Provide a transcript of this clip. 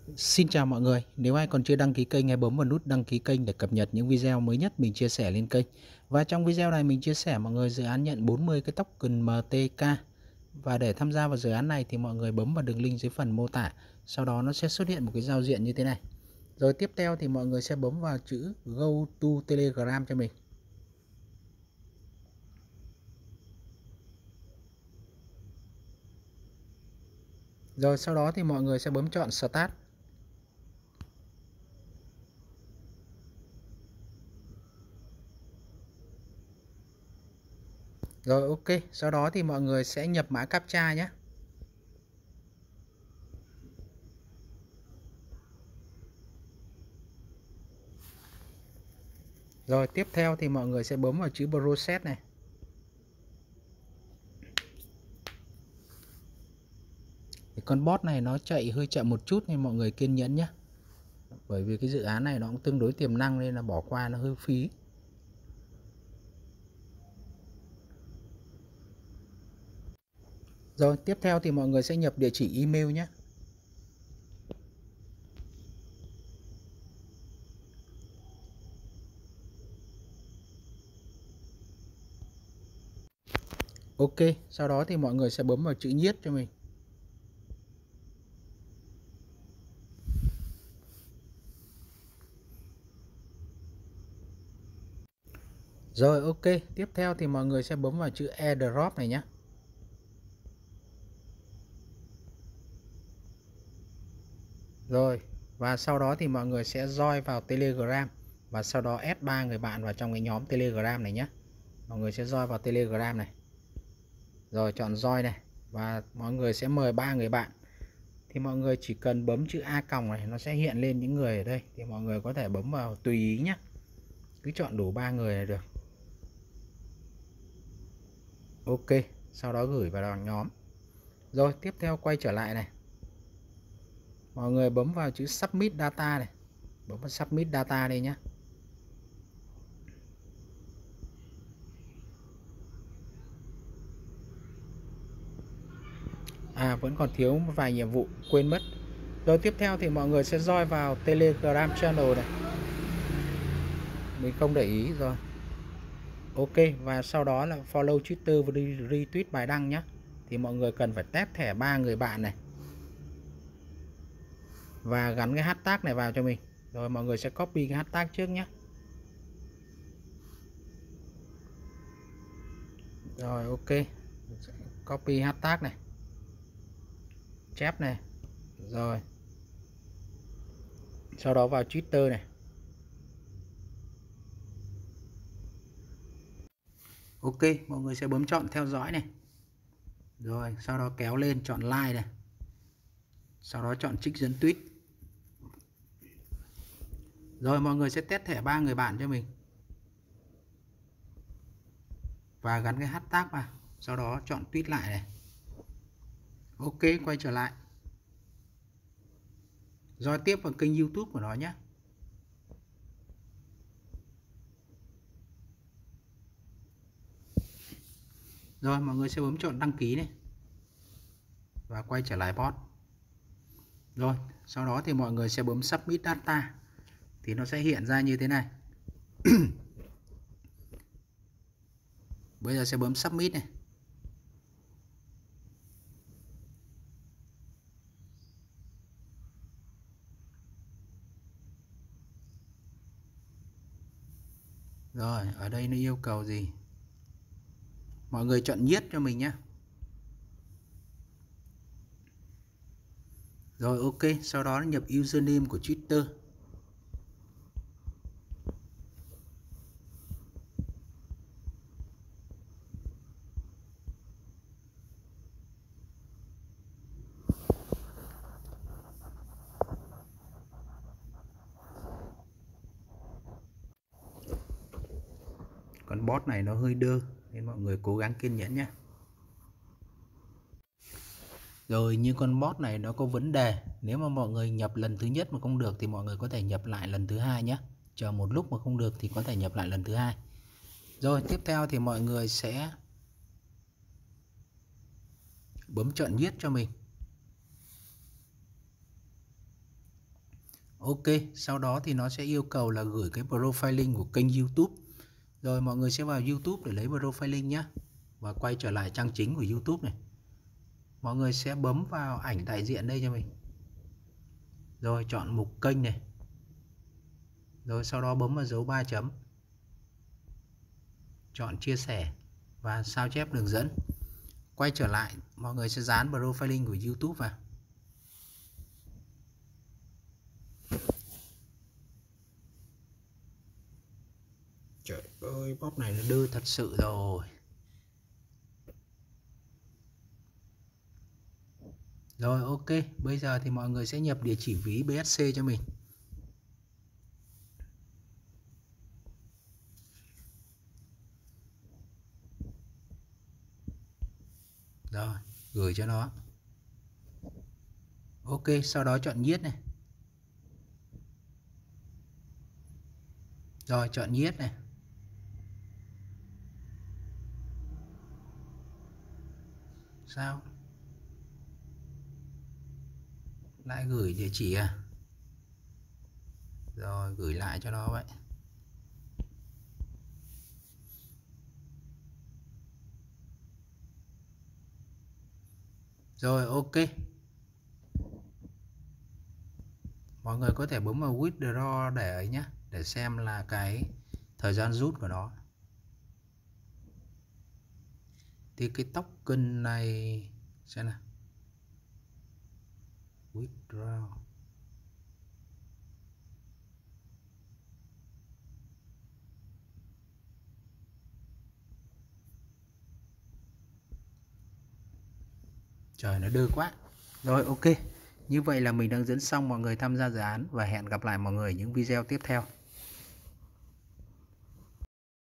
Xin chào mọi người, nếu ai còn chưa đăng ký kênh hãy bấm vào nút đăng ký kênh để cập nhật những video mới nhất mình chia sẻ lên kênh. Và trong video này mình chia sẻ mọi người dự án nhận 40 cái token MTK. Và để tham gia vào dự án này thì mọi người bấm vào đường link dưới phần mô tả. Sau đó nó sẽ xuất hiện một cái giao diện như thế này. Rồi tiếp theo thì mọi người sẽ bấm vào chữ Go to Telegram cho mình. Rồi sau đó thì mọi người sẽ bấm chọn Start. Rồi ok, sau đó thì mọi người sẽ nhập mã captcha nhé. Rồi tiếp theo thì mọi người sẽ bấm vào chữ Process này. Thì con bot này nó chạy hơi chậm một chút nên mọi người kiên nhẫn nhé. Bởi vì cái dự án này nó cũng tương đối tiềm năng nên là bỏ qua nó hơi phí. Rồi tiếp theo thì mọi người sẽ nhập địa chỉ email nhé. Ok, sau đó thì mọi người sẽ bấm vào chữ nhiết cho mình. Rồi ok, tiếp theo thì mọi người sẽ bấm vào chữ airdrop này nhé. Rồi, và sau đó thì mọi người sẽ join vào Telegram và sau đó add 3 người bạn vào trong cái nhóm Telegram này nhé. Mọi người sẽ join vào Telegram này. Rồi chọn join này và mọi người sẽ mời 3 người bạn. Thì mọi người chỉ cần bấm chữ A còng này nó sẽ hiện lên những người ở đây, thì mọi người có thể bấm vào tùy ý nhé. Cứ chọn đủ 3 người là được. Ok, sau đó gửi vào nhóm. Rồi tiếp theo quay trở lại này. Mọi người bấm vào chữ submit data này. Bấm vào submit data đây nhé. Vẫn còn thiếu một vài nhiệm vụ quên mất. Rồi tiếp theo thì mọi người sẽ join vào Telegram channel này. Mình không để ý rồi. Ok, và sau đó là follow Twitter và retweet bài đăng nhé. Thì mọi người cần phải test thẻ 3 người bạn này và gắn cái hashtag này vào cho mình. Rồi mọi người sẽ copy cái hashtag trước nhé. Rồi ok, copy hashtag này, chép này, rồi sau đó vào Twitter này. Ok, mọi người sẽ bấm chọn theo dõi này. Rồi sau đó kéo lên chọn like này, sau đó chọn trích dẫn tweet. Rồi mọi người sẽ test thẻ 3 người bạn cho mình và gắn cái hashtag vào, sau đó chọn tweet lại này. Ok, quay trở lại. Rồi tiếp vào kênh YouTube của nó nhé. Rồi mọi người sẽ bấm chọn đăng ký này và quay trở lại bot. Rồi sau đó thì mọi người sẽ bấm submit data thì nó sẽ hiện ra như thế này. Bây giờ sẽ bấm submit này. Rồi ở đây nó yêu cầu gì? Mọi người chọn nhiết cho mình nhé. Rồi ok, sau đó nhập username của Twitter. Con bot này nó hơi đơ nên mọi người cố gắng kiên nhẫn nhé. Rồi như con bot này nó có vấn đề, nếu mà mọi người nhập lần thứ nhất mà không được thì mọi người có thể nhập lại lần thứ hai nhé. Chờ một lúc mà không được thì có thể nhập lại lần thứ hai. Rồi tiếp theo thì mọi người sẽ bấm chọn viết cho mình. Ok, sau đó thì nó sẽ yêu cầu là gửi cái profile link của kênh YouTube. Rồi mọi người sẽ vào YouTube để lấy profile link nhé. Và quay trở lại trang chính của YouTube này. Mọi người sẽ bấm vào ảnh đại diện đây cho mình. Rồi chọn mục kênh này. Rồi sau đó bấm vào dấu 3 chấm. Chọn chia sẻ và sao chép đường dẫn. Quay trở lại, mọi người sẽ dán profile link của YouTube vào. Trời ơi, bóp này nó đưa thật sự rồi. Rồi ok, bây giờ thì mọi người sẽ nhập địa chỉ ví BSC cho mình. Rồi, gửi cho nó. Ok, sau đó chọn nhiết này. Rồi, chọn nhiết này. Sao? Lại gửi địa chỉ à? Rồi, gửi lại cho nó vậy. Rồi, ok. Mọi người có thể bấm vào withdraw để ấy nhé, để xem là cái thời gian rút của nó. Thì cái token này xem nào. Withdraw. Trời, nó đưa quá. Rồi ok. Như vậy là mình đang dẫn xong mọi người tham gia dự án và hẹn gặp lại mọi người ở những video tiếp theo.